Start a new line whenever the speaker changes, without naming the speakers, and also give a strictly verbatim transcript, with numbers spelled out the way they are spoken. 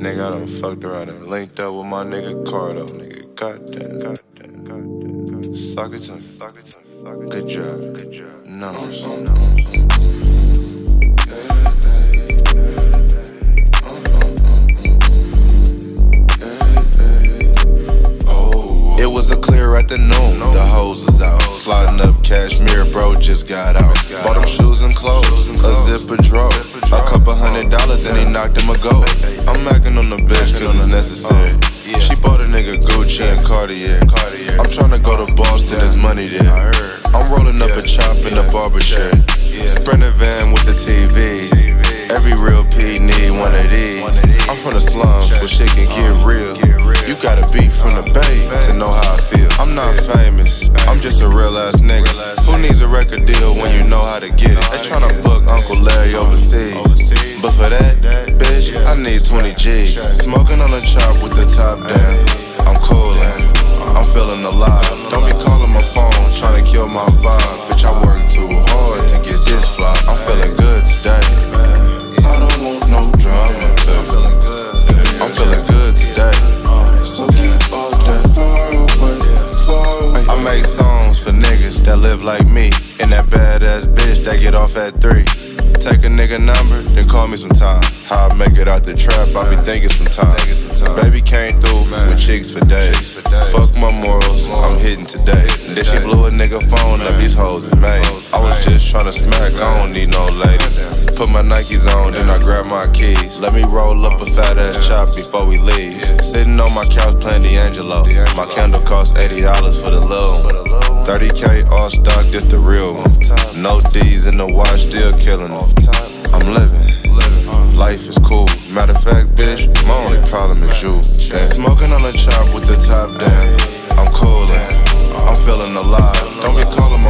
Nigga, I done fucked around and linked up with my nigga Cardo, nigga. Goddamn. Suck it to me. Good job. No, it was a clear afternoon, the hose was out. Sliding up cashmere, bro, just got out. Bought him shoes and clothes, a zipper drawer. A couple hundred dollars, then he knocked him a go. I'm macking on the bitch cause it's necessary. She bought a nigga Gucci and Cartier. I'm tryna go to Boston, there's money there. I'm rolling up a chop in the barber chair. Sprinter van with the T V. Every real P need one of these. I'm from the slums where shit can get real. You gotta be from the Bay to know how I feel. I'm not famous, I'm just a real ass nigga. Who needs a record deal when you know how to get it? They tryna book Uncle Larry overseas, but for that, bitch, I need twenty G's. Smoking on a chop with the top down. I'm coolin', I'm feeling alive. Don't be calling my phone, tryna kill my vibe. Bitch, I work too hard to get this fly. I'm feeling good today. I don't want no drama, baby. I'm feeling good today. So keep all that far away, far away. I make songs for niggas that live like me, and that badass bitch that get off at three. Take a nigga number, then call me sometime. How I make it out the trap, I be thinking sometimes. Baby came through with chicks for days. Fuck my morals, I'm hitting today. Then she blew a nigga phone up, these hoes is made. I was just tryna smack, I don't need no lady. Put my Nikes on, then I grab my keys. Let me roll up a fat ass chop before we leave. Sitting on my couch playing D'Angelo. My candle cost eighty dollars for the little one. thirty K all stock, this the real one. No D's in the watch, still killing them. I'm living, life is cool. Matter of fact, bitch, my only problem is you. Damn. Smoking on a chop with the top down. I'm coolin', I'm feeling alive. Don't be calling my